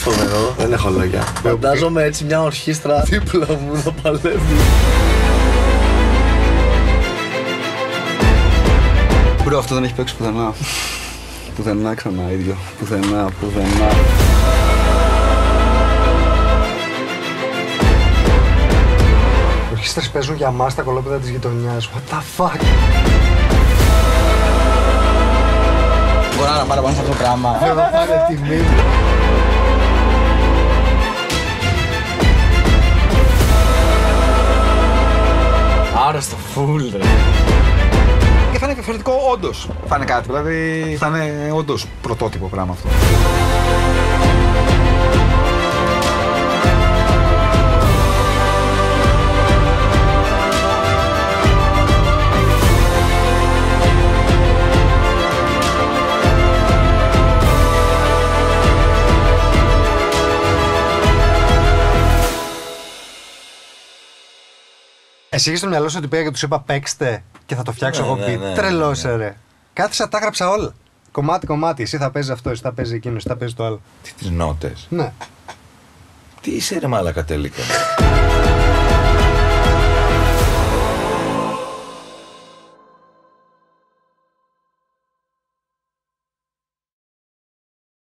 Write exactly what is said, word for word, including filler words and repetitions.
Φοβερό. Δεν έχω λόγια. Φαντάζομαι έτσι μια ορχήστρα δίπλα μου να παλεύει. Μπρο, αυτό δεν έχει παίξει πουθενά. Πουθενά ξανά ίδιο. Πουθενά, πουθενά. Οι ορχήστρες παίζουν για μας τα κολόπεδα της γειτονιάς. What the fuck. Μπορώ να πάρω πάνω σε αυτό το πράγμα. Δεν θα πάρε τιμή μου. Άρρωστο φουλ, ρε. Και θα είναι διαφορετικό όντως. Θα είναι κάτι, δηλαδή θα είναι όντως πρωτότυπο πράγμα αυτό. Εσύ έχεις στο μυαλό σου ότι πήγα και τους είπα παίξτε και θα το φτιάξω ναι, εγώ ναι, beat. ναι, Τρελός, ναι, ναι. ρε. Κάθισα, τα έγραψα όλα. Κομμάτι, κομμάτι. Εσύ θα παίζεις αυτό, εσύ θα παίζεις εκείνο, εσύ θα παίζεις το άλλο. Τι τις νότες. Ναι. Τι είσαι ρε μάλακα τελικά.